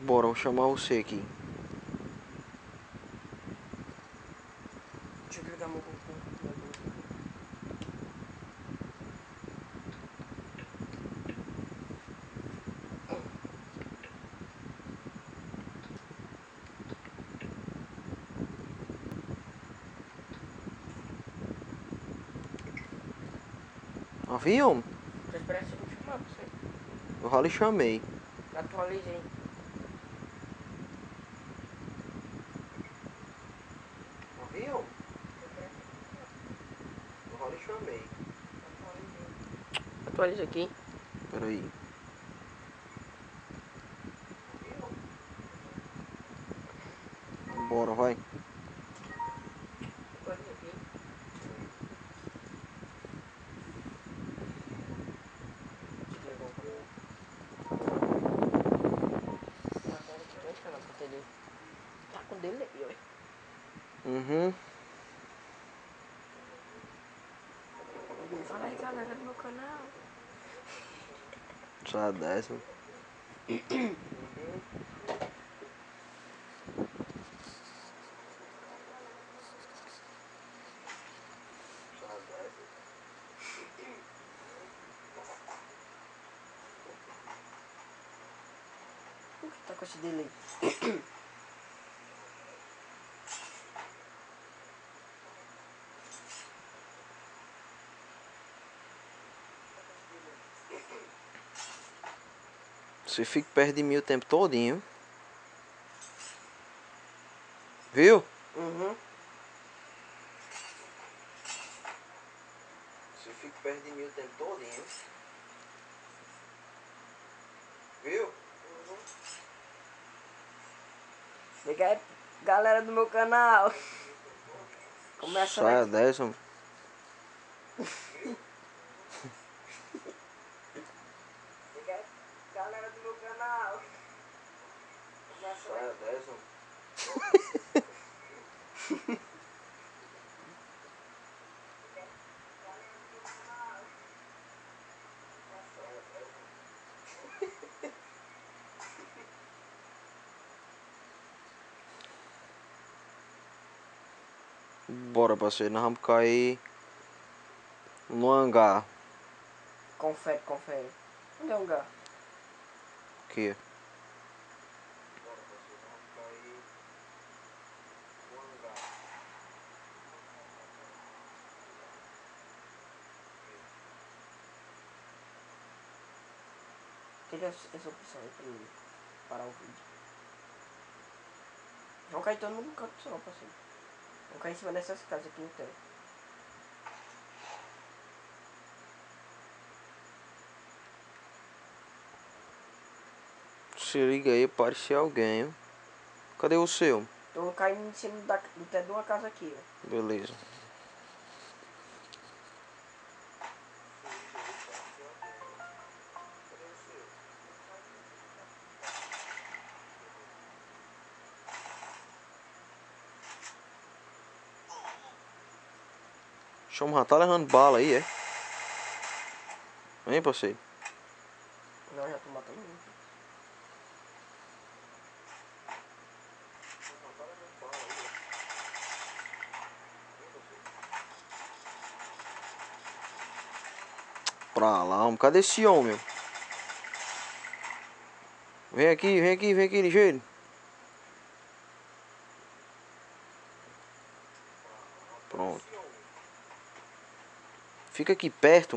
Bora, vou chamar você aqui. Deixa eu desligar meu computador. Avião? Tô esperando você me chamar, você. Eu já lhe chamei. Atualizei. Avião? Eu já lhe chamei. Atualiza aqui. Peraí. Bora, vai. Atualiza aqui. Desligou o computador. Tá com delay, ó. Uhum. Fala aí, galera do meu canal. Só 10. Por que tá com esse delay? Você fica perto de mim o tempo todinho. Viu? Uhum. Você fica perto de mim o tempo todinho. Viu? Liga aí, galera do meu canal. Começa Sai a aqui. 10, homem. Liga aí, galera do meu canal. Começa Sai a aqui. 10, homem. Bora, parceiro. Nós vamos cair no hangar. Confere, confere. Onde é o lugar? Aqui. Tira essa opção aí pra mim parar o vídeo. Vamos cair todo mundo no canto só, parceiro. Vamos cair em cima dessas casas aqui no teto. Se liga aí, parecia alguém. Ó. Cadê o seu? Tô caindo em cima do teto de uma casa aqui, ó. Beleza. Chama, já tá levando bala aí, é? Vem, parceiro. Não, já tô matando um. Pra lá, homem. Cadê esse homem? Vem aqui, vem aqui, vem aqui, ligeiro. Pronto. Fica aqui perto.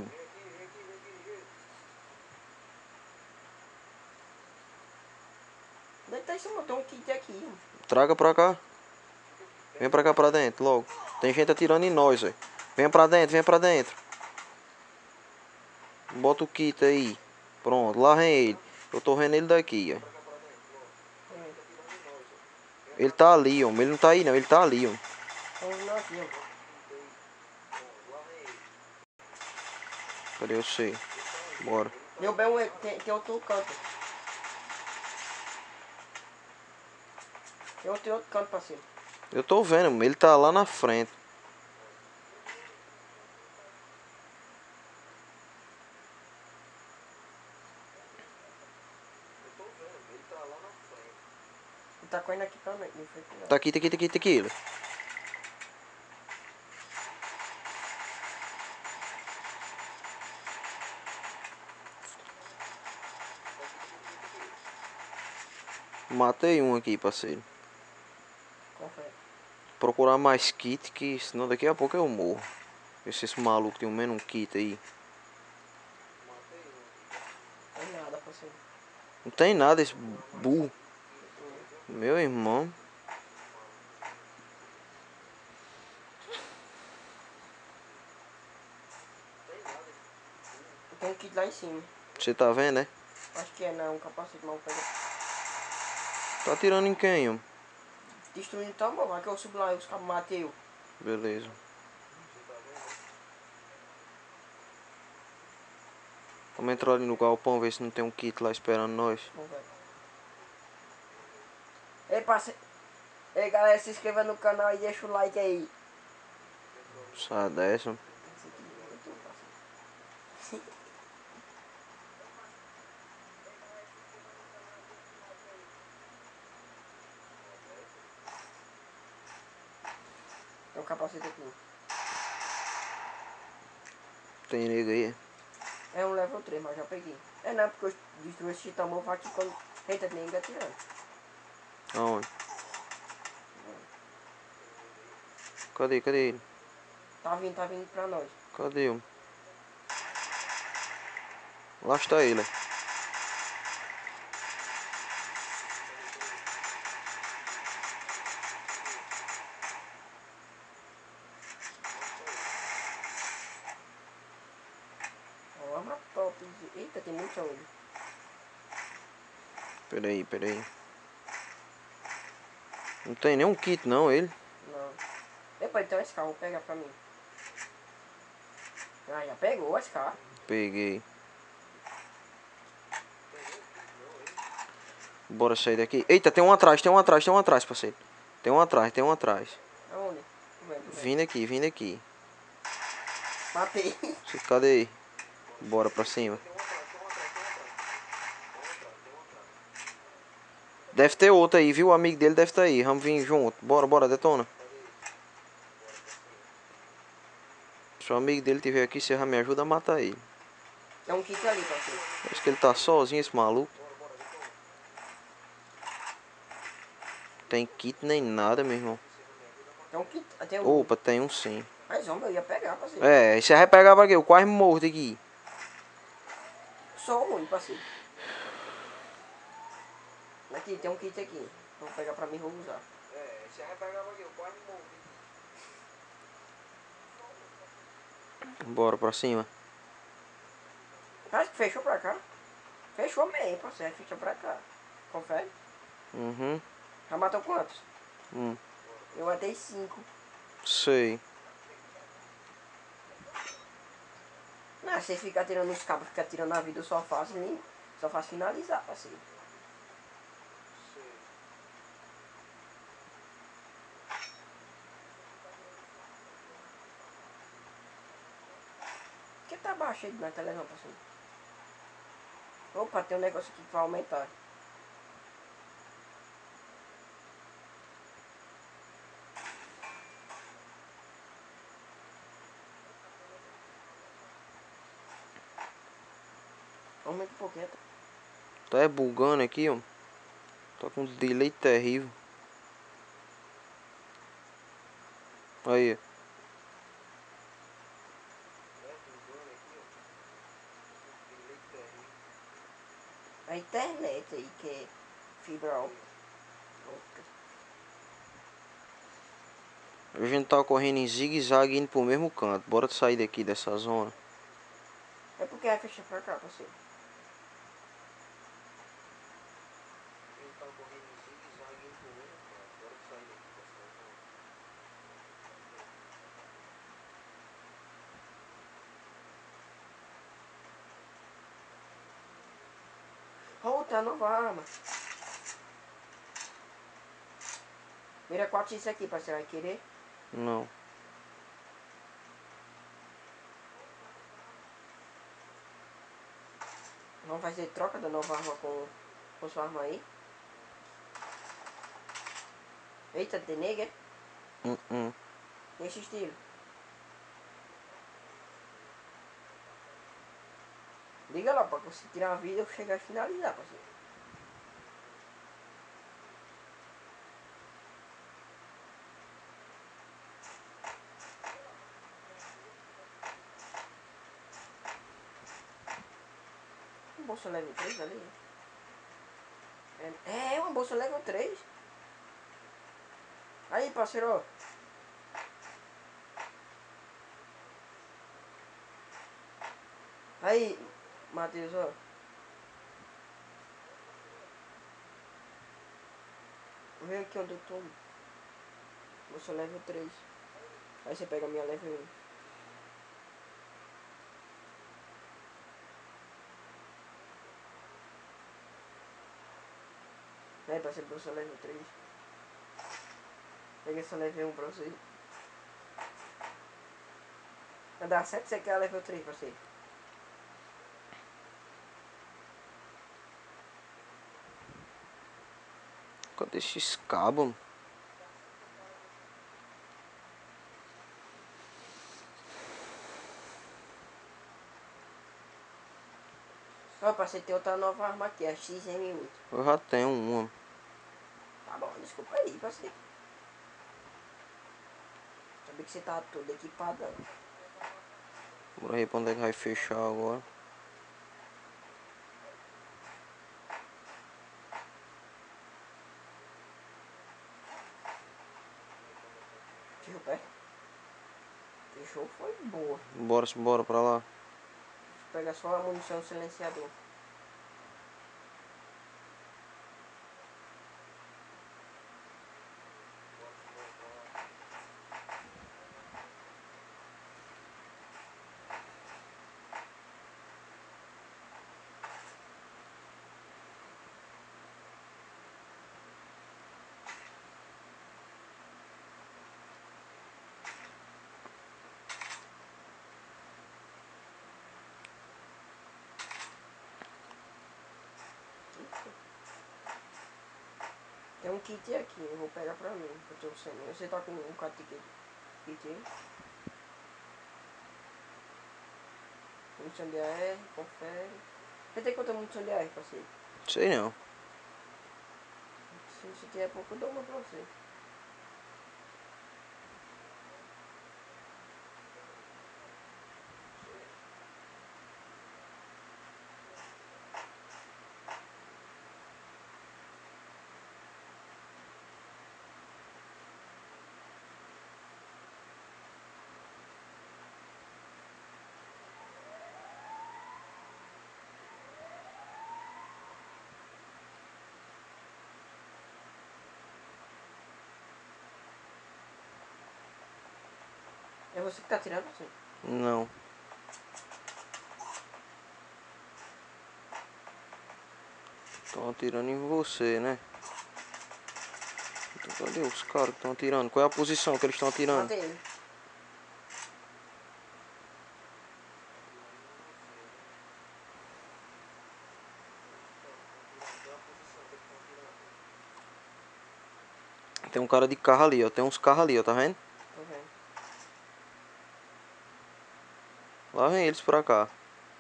Deita em cima, tem um kit aqui, ó. Traga pra cá. Vem pra cá pra dentro, logo. Tem gente atirando em nós, velho. Vem pra dentro, vem pra dentro. Bota o kit aí. Pronto, lá vem ele. Eu tô vendo ele daqui, ó. Ele tá ali, ó. Ele não tá aí, não. Ele tá ali, ó. Vamos lá aqui, ó. Cadê você? Bora. Deu bem um, tem outro canto. Tem outro canto, parceiro. Eu tô vendo, ele tá lá na frente. Eu tô vendo, ele tá lá na frente. Tá correndo aqui pra mim. Não foi aqui, não. Tá aqui, tá aqui, tá aqui, tá aqui. Matei um aqui, parceiro. Qual foi? Procurar mais kit, que senão daqui a pouco eu morro. Esse maluco tem menos um kit aí. Não tem nada, parceiro. Não tem nada esse burro. Meu irmão. Tem um kit lá em cima. Você tá vendo, né? Acho que é não, um capacete mal pega. Tá atirando em quem, homem? Destruindo tua mão, vai que eu subo lá e os cabos matei eu. Beleza. Vamos entrar ali no galpão, ver se não tem um kit lá esperando nós. Vamos ver. Ei, parceiro. Ei, galera, se inscreva no canal e deixa o like aí. Sai dessa. Esse aqui é tu, parceiro. Tem um capacete aqui. Tem nego aí. É um level 3, mas já peguei. É não, porque eu destruí esse tamanho, vai aqui quando. Eita, tem ninguém atirando. Aonde? Cadê, cadê ele? Tá vindo pra nós. Cadê o? Lá está ele. Ó, arma top. Eita, tem muito olho. Peraí, peraí. Não tem nenhum kit não, ele. Não. Depois então esse carro, vou pegar pra mim. Ah, já pegou esse carro. Peguei. Bora sair daqui. Eita, tem um atrás, tem um atrás, tem um atrás, parceiro. Tem um atrás, tem um atrás. Aonde? Tô vendo, tô vendo. Vindo aqui, vindo aqui. Matei. Cadê aí? Bora pra cima. Deve ter outro aí, viu? O amigo dele deve estar aí. Vamos vir junto. Bora, bora, detona. Se o amigo dele estiver aqui, você já me ajuda a matar ele. É um kit ali, parceiro. Acho que ele tá sozinho, esse maluco. Tem kit nem nada, meu irmão. Tem um kit. Tem um. Opa, tem um sim. Mas homem, eu ia pegar, parceiro. É, você vai pegar pra quê? Eu quase morto aqui. Sou ruim, parceiro. Aqui, tem um kit aqui. Vou pegar pra mim e vou usar. É, você vai pegar pra quê? Eu quase morto aqui. Bora pra cima. Acho que fechou pra cá. Fechou mesmo, parceiro. Fechou pra cá. Confere. Uhum. Já matou quantos? Hum. Eu matei 5. Sei. Não, você fica tirando os cabos, fica tirando a vida, eu só faço nem. Só faço finalizar, parceiro. Por que tá baixo aí na televisão, parceiro? Opa, tem um negócio aqui que vai aumentar. Aumenta um pouquinho. Tá é bugando aqui, ó. Tá com um delay terrível. Aí. A internet aí, que é fibra óptica. A gente tá correndo em zigue-zague indo pro mesmo canto. Bora sair daqui dessa zona. É porque vai fechar pra cá, parceiro. Oh, tá nova arma. Mira 4 isso aqui, parceiro. Vai querer? Não. Vamos fazer troca da nova arma com sua arma aí. Eita, tem nega, é? Uh-uh. Nesse estilo. Liga lá, pra você tirar uma vida, eu chegar e finalizar, parceiro. Uma bolsa level 3 ali. É uma bolsa level 3. Aí, parceiro, ó. Aí, Matheus, ó. Vem aqui onde eu tô. Bolsa level 3. Aí você pega a minha level 1. Aí, parceiro, bolsa level 3. Pega essa level 1 pra você. Vai dar 7, você quer a level 3, parceiro. Cadê esses cabos? Ó, parceiro, tem outra nova arma aqui, a XM8. Eu já tenho uma. Tá bom, desculpa aí, parceiro. Sabia que você tá todo equipadão. Bora ver pra onde é que vai fechar agora. Fechou pé? Fechou, foi boa. Bora pra lá. Pega só a munição silenciador. Tem um kit aqui, eu vou pegar pra mim, que eu tô sem. Você tá com um kit aí? Munição de AR, confere. Você tem quanta munição de AR, parceiro? Sei não. Se você tiver pouco, eu dou uma pra você. É você que tá tirando, parceiro? Não. Estão atirando em você, né? Então, cadê os caras que estão atirando? Qual é a posição que eles estão atirando? Matei ele. Tem um cara de carro ali, ó. Tem uns carros ali, ó. Tá vendo? Tô vendo. Lá vem eles pra cá.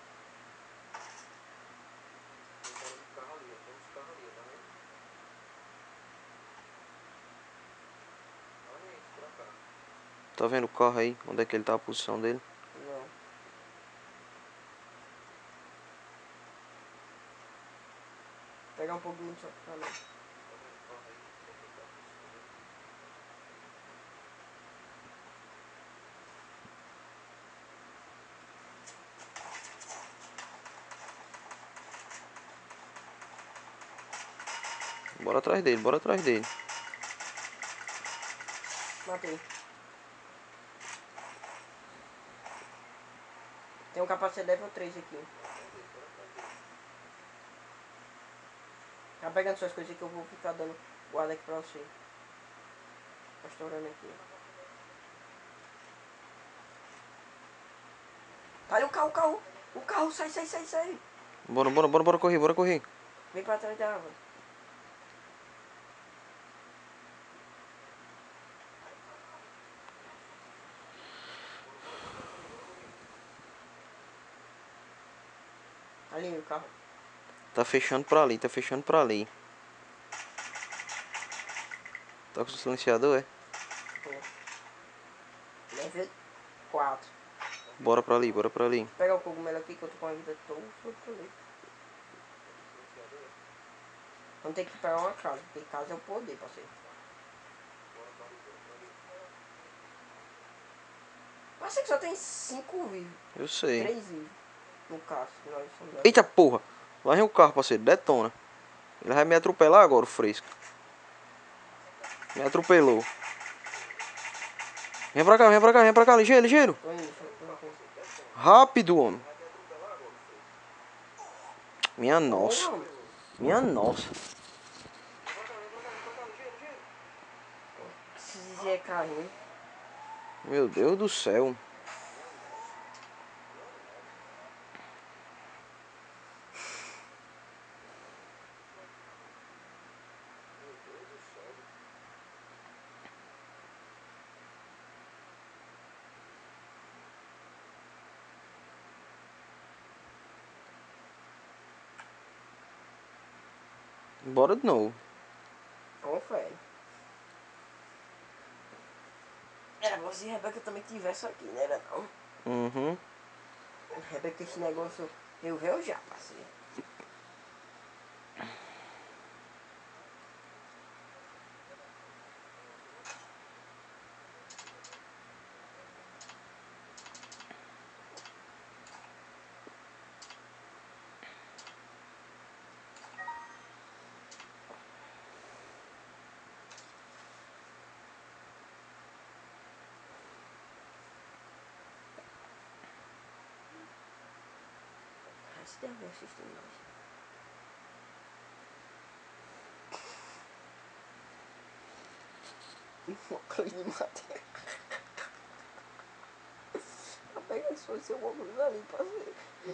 Tá vendo o carro aí? Onde é que ele tá, a posição dele? Não. Pegar um pouco de munição pra mim. Bora atrás dele, bora atrás dele. Matei. Tem um capacete level 3 aqui. Tá pegando suas coisas que eu vou ficar dando guarda aqui pra você. Tá estourando aqui. Tá aí o carro, o carro. O carro, sai, sai, sai, sai. Bora correr, bora correr. Vem pra trás da árvore. Ali o carro. Tá fechando pra ali, tá fechando pra ali. Tá com o silenciador, é? Pô. Level 4. Bora pra ali, bora pra ali. Vou pegar o cogumelo aqui que eu tô com a vida toda ali. Então tem que pegar uma casa, porque casa é o poder, parceiro. Parceiro que só tem 5 vivos. Eu sei. 3 vivos. No caso, que nós somos. Eita porra! Lá vem o carro, parceiro, detona. Ele vai me atropelar agora, o fresco. Me atropelou. Vem pra cá, vem pra cá, vem pra cá, ligeiro, ligeiro. Tô indo, tô indo. Rápido, homem. Minha nossa. Porra, Minha nossa. esse é carrinho. Meu Deus do céu. Bora de novo. Confere. Era bom se a Rebeca também tivesse aqui, né? Era não. Uhum. Rebeca, esse negócio eu vejo já, parceiro. Se der alguém assistindo nós. Uma coisa de madeira. Tá pegando se fosse alguma coisa ali, parceiro.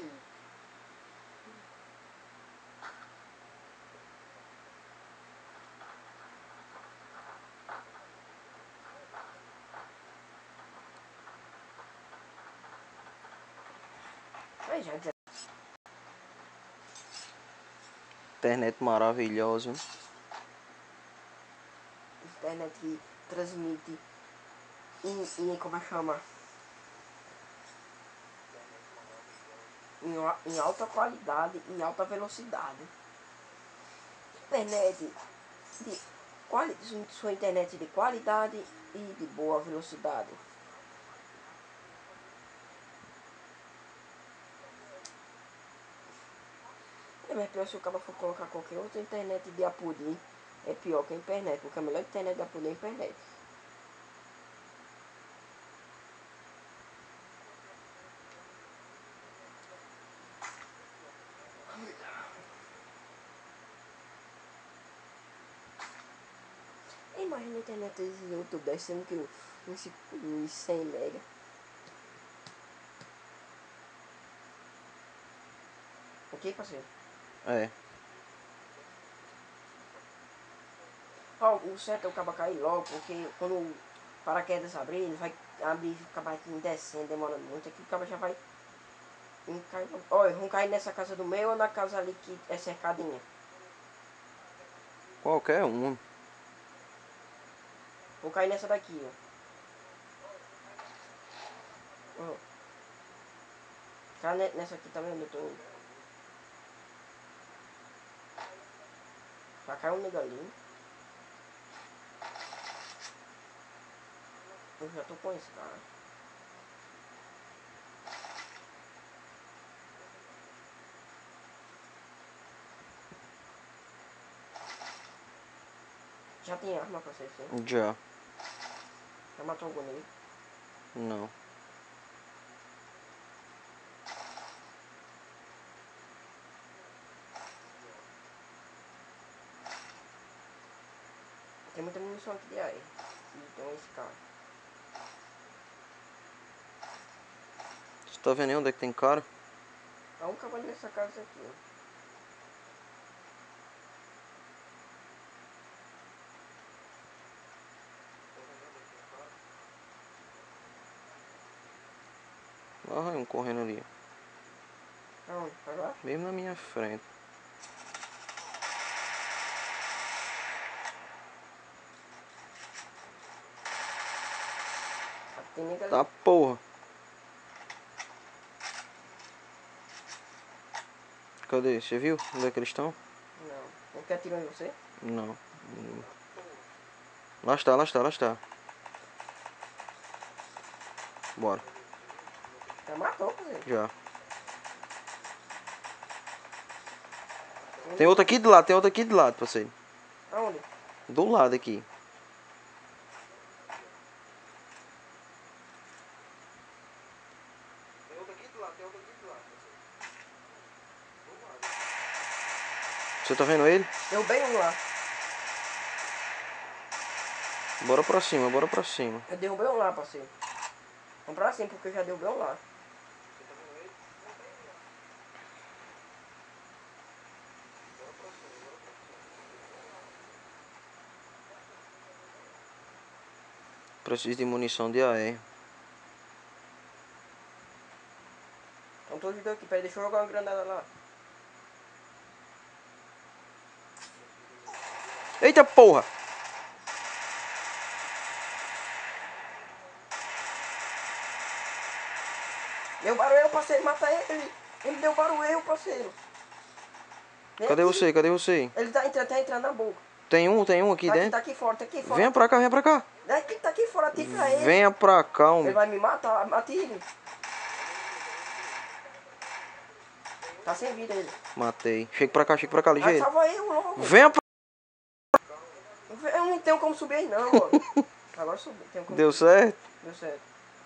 Aí já, Internet maravilhosa. internet que transmite como é que chama? Em alta qualidade, em alta velocidade. Internet de sua internet de qualidade e de boa velocidade. É mais pior se o cara for colocar qualquer outra internet de apudim, é pior que a internet, porque a melhor internet de apudim é a internet. Imagina a internet de YouTube descendo que uns 100 mega. Ok, parceiro? É. Ó, o certo é o cabo cair logo, porque quando o paraquedas abrir, ele vai abrir e acabar aqui descendo, demora muito. Aqui o cabo já vai cair. Olha, vão cair nessa casa do meio ou na casa ali que é cercadinha? Qualquer um. Vou cair nessa daqui, ó. Ó. Cai nessa aqui também, onde eu tô indo. Já caiu um nego ali. Eu já tô com esse cara. Já tem arma pra você, sim. Já. Já matou algum nele. Não. Tem muita munição aqui de AR. Então esse cara. Você tá vendo aí onde é que tem cara? Há um cavalo nessa casa aqui, ó. Ah, um correndo ali. Aonde? Pra baixo? Mesmo na minha frente. Tem nem que Tá porra. Cadê? Você viu? Onde é que eles estão? Não. Não quer atirar em você? Não. Lá está, lá está, lá está. Bora. Já matou, parceiro. Já. Tem outro aqui de lado, tem outro aqui de lado, parceiro. Aonde? Do lado aqui. Tem outro aqui de lado, tem outro aqui de lado, parceiro. Você tá vendo ele? Derrubei um lá. Bora pra cima, bora pra cima. Eu derrubei um lá, parceiro. Vamos pra cima, porque eu já derrubei um lá. Preciso de munição de AR. Estão todos os dois aqui. Peraí, deixa eu jogar uma granada lá. Eita porra! Derrubaram eu, parceiro. Mata ele. Ele derrubaram eu, parceiro. Vem Cadê aqui. você? Cadê você? Ele tá entrando na boca. Tem um aqui Tá aqui, dentro. tá aqui fora, tá aqui fora. Venha pra cá, venha pra cá. Daqui, tá aqui fora, atira pra ele. Venha pra cá, Ele homem. vai me matar, atire. Tá sem vida ele. Matei. Chega pra cá, Ah, ligeiro. salva eu logo. Venha pra... Eu não tenho como subir aí não, mano. Agora subi, tenho como Deu subir. certo? Deu certo.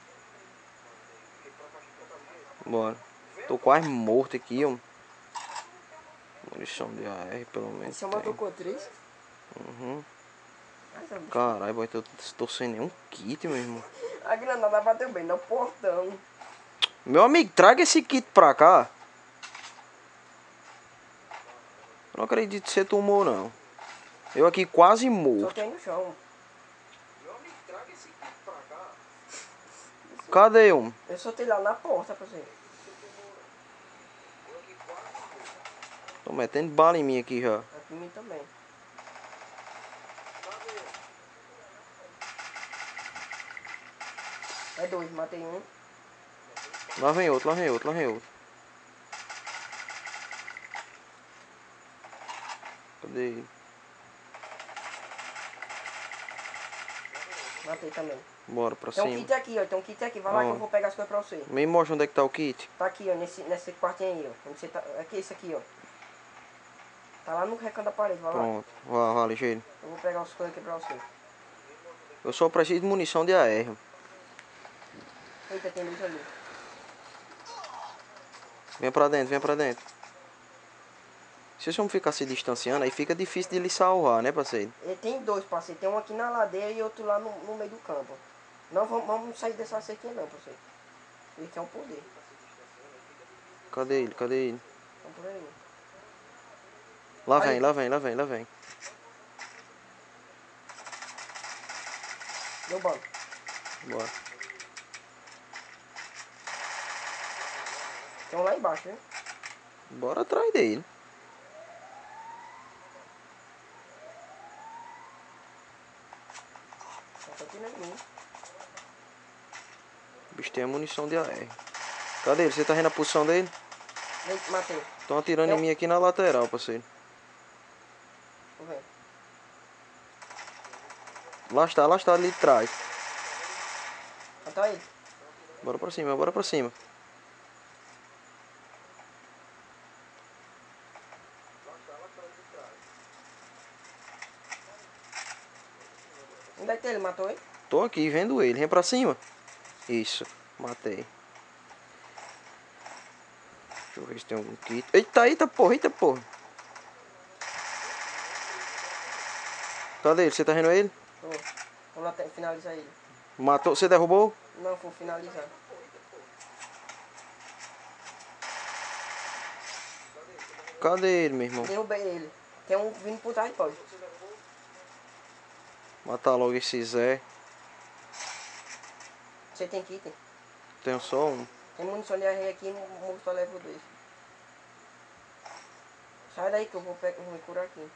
Bora. Tô quase morto aqui, ó. Munição de AR, pelo menos. Esse é uma tem. tocotriz. Uhum. Ai, Caralho, boy, tô sem nenhum kit, meu irmão. a granada bateu bem no portão. Meu amigo, traga esse kit pra cá. Eu não acredito que você tomou, não. Eu aqui quase Só morto. tem no chão. Meu amigo, traga esse kit pra cá. Cadê um? Eu soltei lá na porta pra você. Tô metendo bala em mim aqui já. Aqui em mim também. É dois, matei um. Lá vem outro, lá vem outro, lá vem outro. Cadê ele? Matei também. Bora pra Tem um cima. kit aqui, ó. Tem um kit aqui. Vai lá que eu Aonde? vou pegar as coisas pra você. Me mostra onde é que tá o kit. Tá aqui, ó. Nesse quartinho aí, ó. Onde você tá. Aqui, esse aqui, ó. Tá lá no recanto da parede, vai lá. Pronto. Vá, ligeiro. Eu vou pegar as coisas aqui pra você. Eu só preciso de munição de AR. Eita, tem luz ali. Vem pra dentro, vem pra dentro. Se você não ficar se distanciando, aí fica difícil de lhe salvar, né, parceiro? Ele tem dois, parceiro. Tem um aqui na ladeira e outro lá no meio do campo. Não vamos sair dessa cerquinha não, parceiro. Ele tem um poder. Cadê ele? Cadê ele? Vamos por aí. Lá Aí. vem, lá vem, lá vem, lá vem. Deu banco. Bora. Tem um lá embaixo, hein? Bora atrás dele. Só tá atirando em mim. O bicho tem a munição de AR. Cadê ele? Você tá vendo a posição dele? Eita, matei. Estão atirando em mim aqui na lateral, parceiro. Tô vendo. Lá está ali de trás. Mata ele. Bora pra cima, bora pra cima. Onde é que ele matou ele? Tô aqui vendo ele. Vem pra cima. Isso. Matei. Deixa eu ver se tem algum kit. Eita, eita porra, eita porra. Cadê ele? Você tá vendo ele? Tô. Vamos lá finalizar ele. Matou. Você derrubou? Não, vou finalizar. Cadê ele, meu irmão? Derrubei ele. Tem um vindo por trás de pode. Matar logo esse Zé. Você tem kit? Tenho só um. Tem munição de AR aqui, moço só leva dois. Sai daí que eu vou me curar aqui.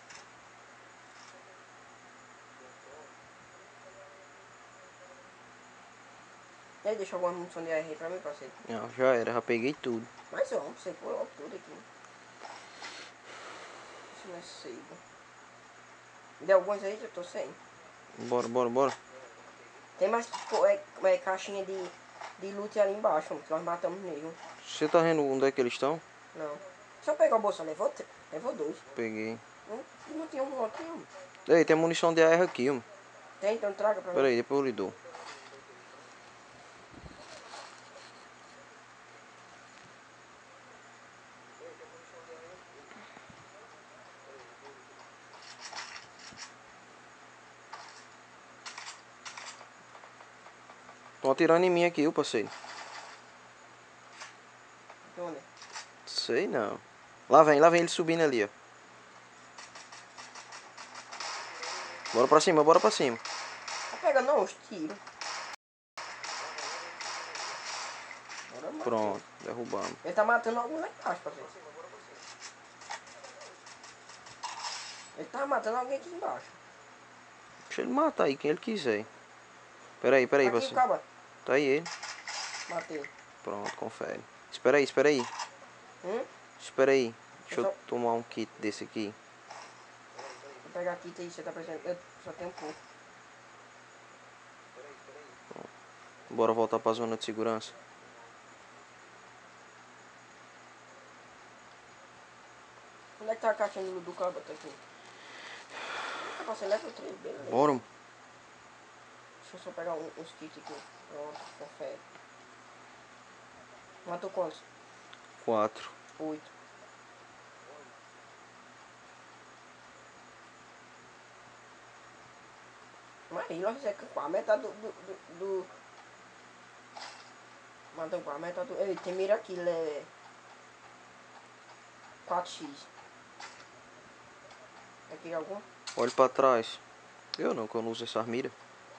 E aí, deixa alguma munição de AR aí pra mim, parceiro. Não, já era, já peguei tudo. Mas ó, você foi logo tudo aqui. Isso não é seiva. Deu alguns aí que eu tô sem. Bora, bora, bora. Tem mais caixinha de loot ali embaixo, que nós matamos nele. Você tá vendo onde é que eles estão? Não. Se eu pegar a bolsa, levou 2. Peguei. Não tinha um outro, não. Ei, tem munição de AR aqui, mano. Tem, então traga pra Pera mim. aí, depois eu lhe dou. Estão atirando em mim aqui, eu parceiro. De onde? Sei não. Lá vem ele subindo ali, ó. Bora pra cima, bora pra cima. Tá pegando não, os tiros. Bora, mano. Pronto, derrubamos. Ele tá matando alguns lá embaixo, parceiro. Ele tá matando alguém aqui embaixo. Deixa ele matar aí, quem ele quiser. Pera aí, Tá aqui o parceiro. caba. Tá aí ele. Matei. Pronto, confere. Espera aí, espera aí. Espera aí. Deixa eu tomar um kit desse aqui. Vou pegar aqui, você tá precisando. Eu só tenho um pouco. Bora voltar pra zona de segurança. Onde é que tá a caixinha do caba? Tá aqui. Ah, você leva o 3, beleza. Bora. Deixa eu só pegar uns kits aqui. Pronto, confere. Matou quantos? 4. 8. Mas aí, nós é com a metade do... Matou com a metade do... Ei, tem mira aqui, é... 4x. Aqui algum? Olha pra trás. Eu não, que eu não uso essa mira.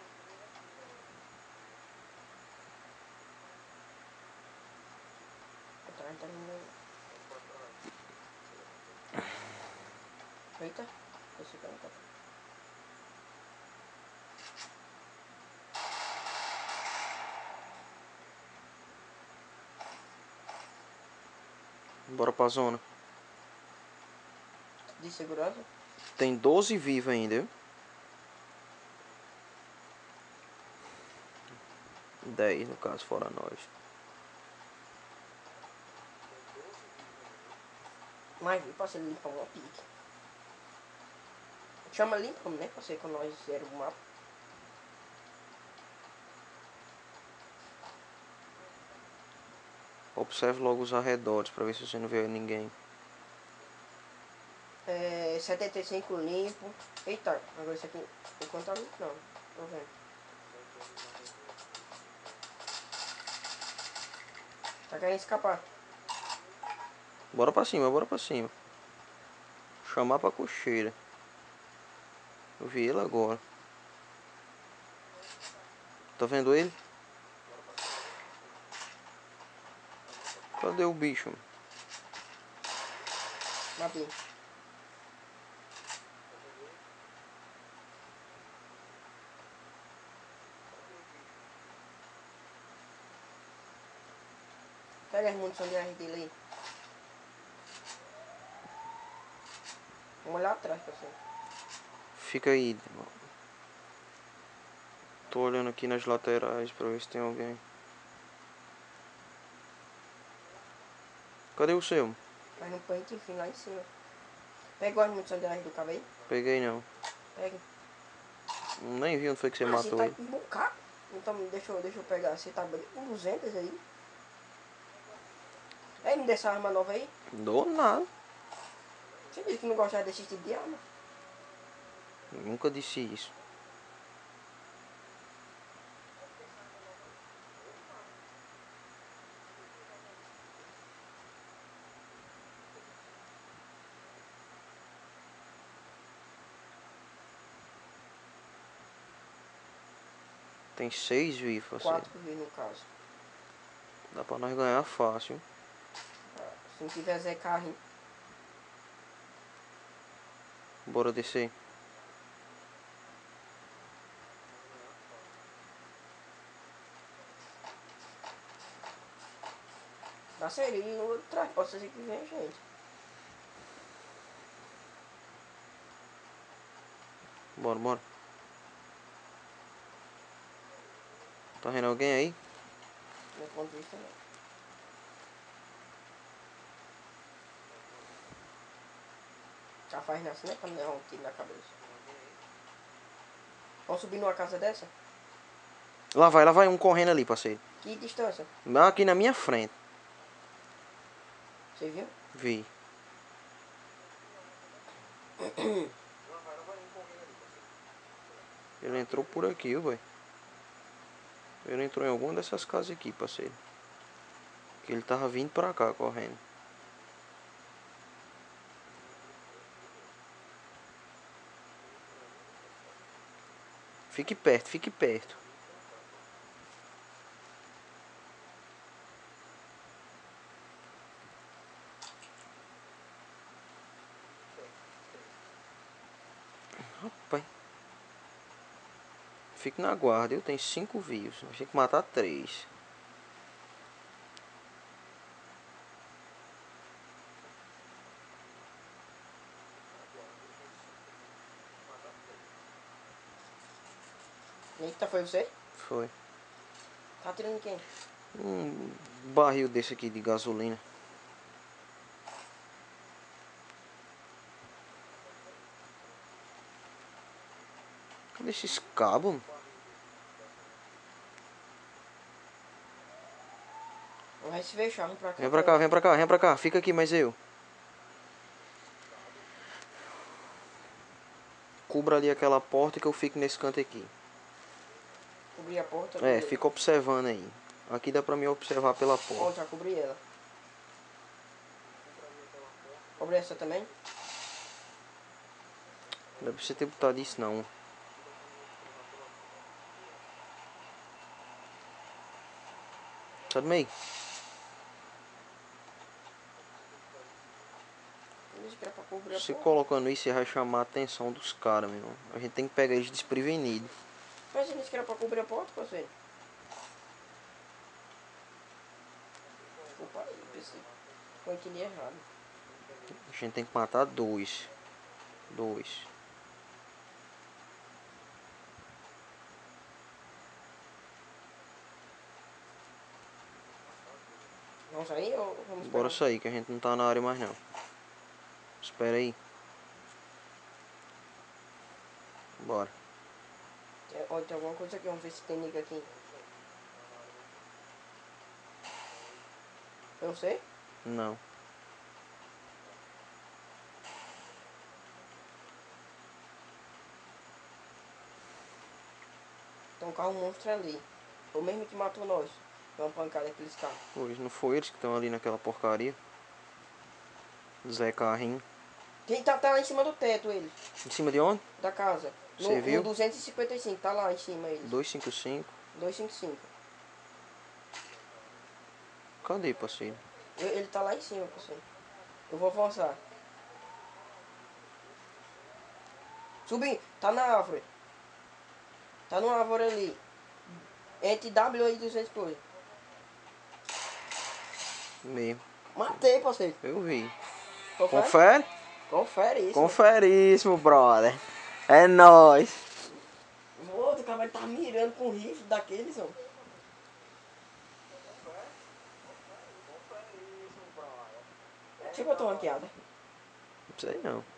Atrás tá vindo... Eita. Esse cara tá... Bora pra zona. De segurança? Tem 12 vivos ainda, viu? 10 no caso, fora nós. Mas viu, parceiro, limpar uma pique. Chama limpamos, né, parceiro, quando nós zero o mapa. Observe logo os arredores pra ver se você não vê ninguém. 75 limpo. Eita, agora isso aqui. Enquanto tá limpo, não. Tô vendo. Tá querendo escapar. Bora pra cima, bora pra cima. Chamar pra cocheira. Eu vi ele agora. Tá vendo ele? Cadê o bicho? Matei. Pega as munição de AR dele aí. Vamos lá atrás, parceiro. Fica aí. Tô olhando aqui nas laterais pra ver se tem alguém. Cadê o seu? Mas no pente, enfim, lá em cima. Pegou as munição de AR do cabo aí? Peguei não. Pega. Nem vi onde foi que você Você matou tá ele. com um bocado. Então, deixa eu pegar. Você tá com 200 aí. Aí, me dê essa arma nova aí. Dou nada. Você disse que não gostava desse tipo de arma. Nunca disse isso. Tem 6 vivos, assim. 4 vezes no caso. Dá pra nós ganhar fácil. Se não tiver Zé Carrinho. Bora descer. Dá sério, e o outro trás, pode ser que vem gente. Bora, bora. Tá vendo alguém aí? Meu ponto de vista não. Já faz assim, né? Pra não levar um tiro na cabeça. Vamos subir numa casa dessa? Lá vai um correndo ali, parceiro. Que distância? Aqui na minha frente. Você viu? Vi. Ele entrou por aqui, velho. Ele entrou em alguma dessas casas aqui, parceiro. Que ele tava vindo pra cá, correndo. Fique perto, fique perto. Rapaz. Fique na guarda, eu tenho 5 vivos. Nós temos que matar 3. Eita, foi você? Foi. Tá atirando em quem? Um barril desse aqui de gasolina. Cadê esses cabos? Vai se fechar, vamos pra cá. Vem pra cá, vem pra cá, vem pra cá. Fica aqui, mas eu. Cubra ali aquela porta que eu fico nesse canto aqui. Cobrir a porta. É, fica observando aí. Aqui dá pra me observar pela Ó, porta. já cobri ela. Cobri essa também? Não é pra você ter botado isso não. Sai do meio. Deixa que era pra cobrir a Se porta. colocando isso, você vai chamar a atenção dos caras, meu irmão. A gente tem que pegar eles desprevenidos. Mas você disse que era pra cobrir a porta, parceiro. Desculpa aí, pensei. Eu entendi errado. A gente tem que matar 2. 2. Vamos sair ou vamos esperar? Bora sair, que a gente não tá na área mais não. Espera aí. Bora. Ó, tem alguma coisa aqui, vamos ver se tem nigga aqui. Eu sei? Não. Tem um carro monstro ali. O mesmo que matou nós. Deu uma pancada naqueles carros. Pois não foi eles que estão ali naquela porcaria. Zé Carrinho. Quem tá lá em cima do teto, ele. Em cima de onde? Da casa. Você viu? No 255, tá lá em cima ele. 255. 255. Cadê, parceiro? Ele tá lá em cima, parceiro. Eu vou avançar. Subi, tá na árvore. Tá numa árvore ali. Entre W e 200 coisas. Mesmo. Matei, parceiro. Eu vi. Confere? Confere? Confere isso. Conferíssimo, brother. É nóis. O outro cara vai estar mirando com um rifle daqueles, ó. Deixa eu botar uma ranqueada. Não sei não.